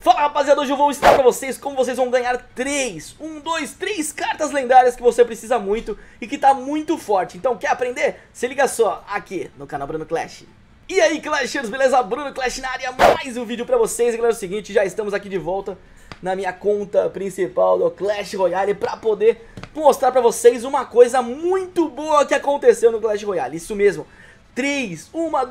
Fala rapaziada, hoje eu vou ensinar pra vocês como vocês vão ganhar 3 cartas lendárias que você precisa muito e que tá muito forte. Então quer aprender? Se liga só aqui no canal Bruno Clash. E aí Clashers, beleza? Bruno Clash na área, mais um vídeo pra vocês. E galera, é o seguinte, já estamos aqui de volta na minha conta principal do Clash Royale pra poder mostrar pra vocês uma coisa muito boa que aconteceu no Clash Royale. Isso mesmo, 3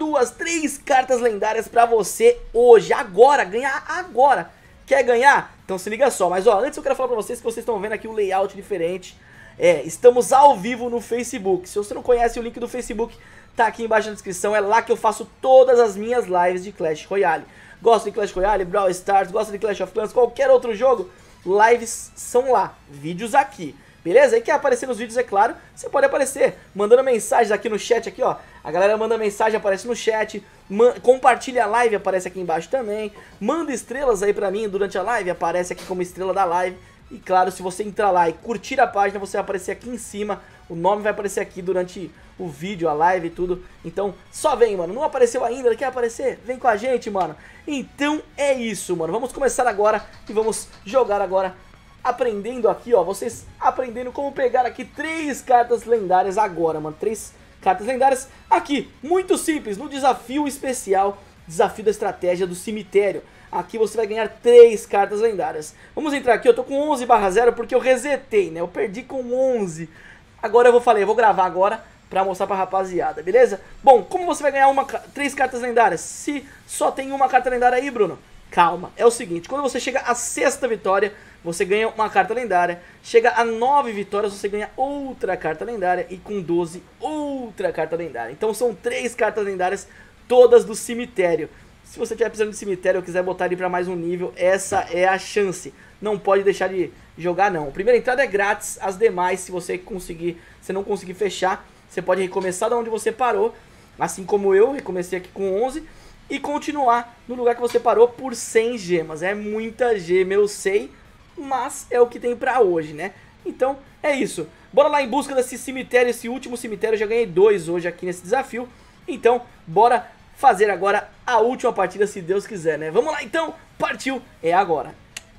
cartas lendárias pra você hoje, agora, ganhar agora. Quer ganhar? Então se liga só. Mas ó, antes eu quero falar pra vocês que vocês estão vendo aqui o layout diferente. Estamos ao vivo no Facebook. Se você não conhece, o link do Facebook tá aqui embaixo na descrição. É lá que eu faço todas as minhas lives de Clash Royale. Gosta de Clash Royale, Brawl Stars, gosta de Clash of Clans, qualquer outro jogo, lives são lá, vídeos aqui. Beleza? E quer aparecer nos vídeos, é claro, você pode aparecer mandando mensagens aqui no chat, aqui ó. A galera manda mensagem, aparece no chat, compartilha a live, aparece aqui embaixo também. Manda estrelas aí pra mim durante a live, aparece aqui como estrela da live. E claro, se você entrar lá e curtir a página, você vai aparecer aqui em cima. O nome vai aparecer aqui durante o vídeo, a live e tudo. Então, só vem, mano. Não apareceu ainda, quer aparecer? Vem com a gente, mano. Então, é isso, mano. Vamos começar agora e vamos jogar agora. Aprendendo aqui, ó, vocês aprendendo como pegar aqui 3 cartas lendárias agora, mano, 3 cartas lendárias aqui, muito simples, no desafio especial, desafio da estratégia do cemitério. Aqui você vai ganhar 3 cartas lendárias. Vamos entrar aqui, eu tô com 11/0 porque eu resetei, né, eu perdi com 11. Agora eu vou gravar agora pra mostrar pra rapaziada, beleza? Bom, como você vai ganhar 3 cartas lendárias se só tem uma carta lendária aí, Bruno? Calma, é o seguinte, quando você chega à 6ª vitória, você ganha uma carta lendária. Chega a 9 vitórias, você ganha outra carta lendária. E com 12, outra carta lendária. Então são 3 cartas lendárias, todas do cemitério. Se você estiver precisando de cemitério ou quiser botar ele para mais um nível, essa é a chance. Não pode deixar de jogar não. A primeira entrada é grátis, as demais, se você não conseguir fechar, você pode recomeçar de onde você parou. Assim como eu, recomecei aqui com 11. E continuar no lugar que você parou por 100 gemas. É muita gema, eu sei, mas é o que tem pra hoje, né? Então, é isso. Bora lá em busca desse cemitério, esse último cemitério. Eu já ganhei 2 hoje aqui nesse desafio. Então, bora fazer agora a última partida, se Deus quiser, né? Vamos lá, então. Partiu. É agora.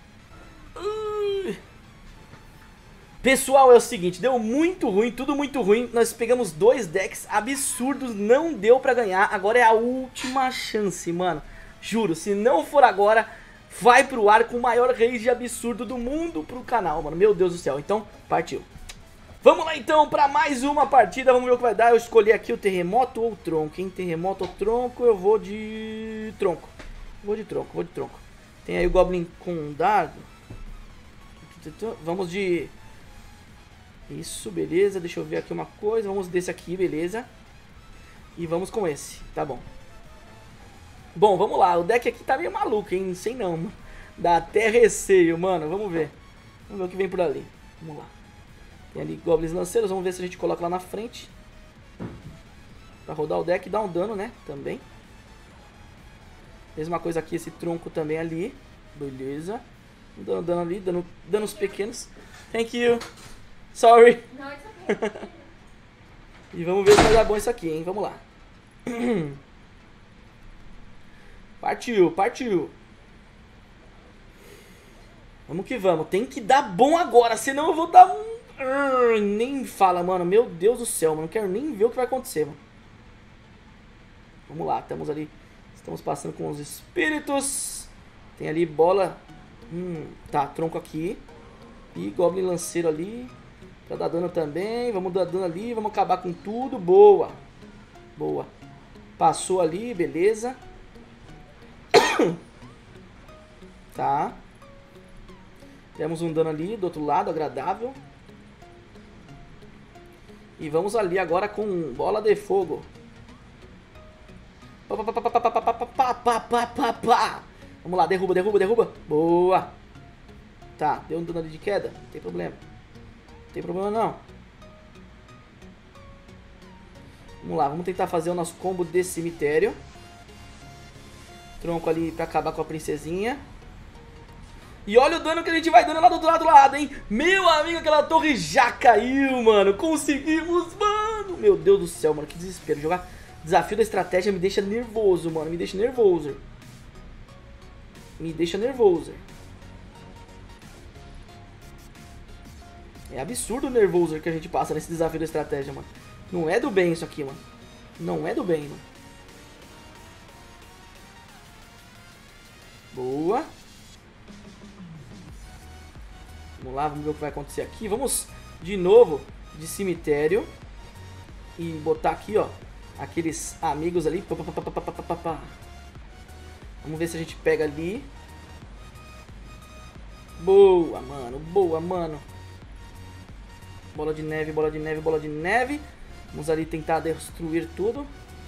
Pessoal, é o seguinte. Deu muito ruim, tudo muito ruim. Nós pegamos 2 decks absurdos. Não deu pra ganhar. Agora é a última chance, mano. Juro, se não for agora, vai pro ar com o maior rage absurdo do mundo pro canal, mano. Meu Deus do céu. Então, partiu. Vamos lá, então, pra mais uma partida. Vamos ver o que vai dar. Eu escolhi aqui o terremoto ou o tronco, hein? Terremoto ou tronco, eu vou de tronco. Vou de tronco. Tem aí o Goblin com dardo. Vamos de... Isso, beleza. Deixa eu ver aqui uma coisa. Vamos desse aqui, beleza. E vamos com esse, tá bom. Bom, vamos lá, o deck aqui tá meio maluco, hein, não sei não, mano. Dá até receio, mano, vamos ver o que vem por ali, vamos lá. Tem ali Goblins Lanceiros, vamos ver se a gente coloca lá na frente. Pra rodar o deck, dá um dano, né, também. Mesma coisa aqui, esse tronco também ali, beleza. Dando dano ali, dando danos pequenos. Thank you, sorry. E vamos ver se vai dar bom isso aqui, hein, vamos lá. Partiu. Vamos que vamos. Tem que dar bom agora, senão eu vou dar um... Nem fala, mano. Meu Deus do céu, mano. Não quero nem ver o que vai acontecer, mano. Vamos lá, estamos ali. Estamos passando com os espíritos. Tem ali bola. Tá, tronco aqui. E Goblin Lanceiro ali. Pra dar dano também. Vamos dar dano ali. Vamos acabar com tudo. Boa. Passou ali, beleza. Tá. Temos um dano ali do outro lado, agradável. E vamos ali agora com bola de fogo. Vamos lá, derruba. Boa. Tá, deu um dano ali de queda. Não tem problema. Não tem problema não. Vamos lá, vamos tentar fazer o nosso combo de cemitério. Tronco ali pra acabar com a princesinha. E olha o dano que a gente vai dando lá do outro lado, hein? Meu amigo, aquela torre já caiu, mano. Conseguimos, mano. Meu Deus do céu, mano, que desespero. Jogar desafio da estratégia me deixa nervoso, mano. Me deixa nervoso. me deixa nervoso. É absurdo o nervoso que a gente passa nesse desafio da estratégia, mano. Não é do bem isso aqui, mano. Não é do bem, mano. Boa. Vamos lá, vamos ver o que vai acontecer aqui. Vamos de novo de cemitério. E botar aqui, ó, aqueles amigos ali. Vamos ver se a gente pega ali. Boa, mano. Boa, mano. Bola de neve, bola de neve, bola de neve. Vamos ali tentar destruir tudo.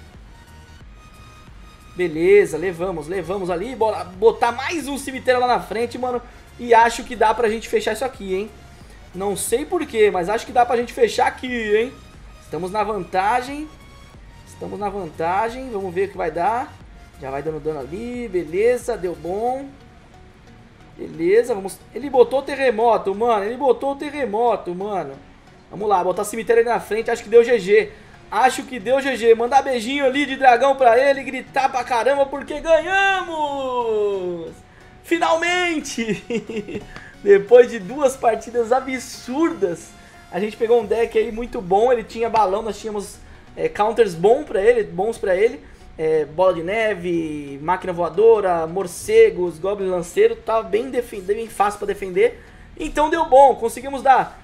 Beleza, levamos ali. Bora botar mais um cemitério lá na frente, mano. E acho que dá pra gente fechar isso aqui, hein. Não sei porquê, mas acho que dá pra gente fechar aqui, hein. Estamos na vantagem. Estamos na vantagem. Vamos ver o que vai dar. Já vai dando dano ali, beleza, deu bom. Beleza, vamos... Ele botou o terremoto, mano. Ele botou o terremoto, mano. Vamos lá, botar cemitério ali na frente. Acho que deu GG. Acho que deu GG. Mandar beijinho ali de dragão pra ele. Gritar pra caramba porque ganhamos! Finalmente! Depois de 2 partidas absurdas, a gente pegou um deck aí muito bom. Ele tinha balão, nós tínhamos counters bons pra ele. Bola de neve, máquina voadora, morcegos, goblin lanceiro, tava bem fácil pra defender. Então deu bom, conseguimos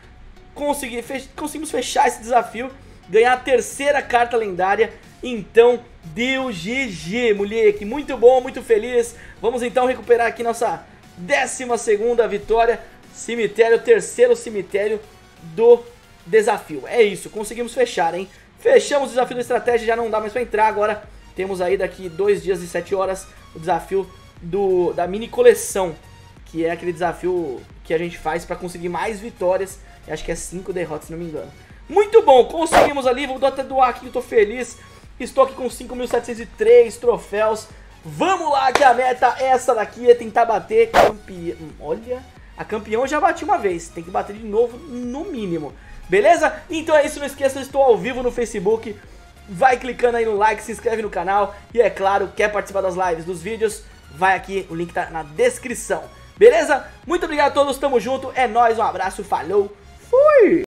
fechar esse desafio, ganhar a 3ª carta lendária. Então deu GG, moleque, muito bom, muito feliz. Vamos então recuperar aqui nossa 12ª vitória, cemitério, 3º cemitério do desafio. É isso, conseguimos fechar, hein? Fechamos o desafio da estratégia, já não dá mais pra entrar agora. Temos aí daqui 2 dias e 7 horas o desafio da mini coleção, que é aquele desafio que a gente faz pra conseguir mais vitórias. Eu acho que é 5 derrotas, se não me engano. Muito bom, conseguimos ali, vou até doar aqui, eu tô feliz. Estou aqui com 5.703 troféus. Vamos lá, que a meta é essa daqui, é tentar bater campeão. Olha, a campeão eu já bati uma vez, tem que bater de novo no mínimo. Beleza? Então é isso, não esqueça, eu estou ao vivo no Facebook. Vai clicando aí no like, se inscreve no canal. E é claro, quer participar das lives, dos vídeos, vai aqui, o link tá na descrição. Beleza? Muito obrigado a todos, tamo junto, é nóis, um abraço, falou, fui!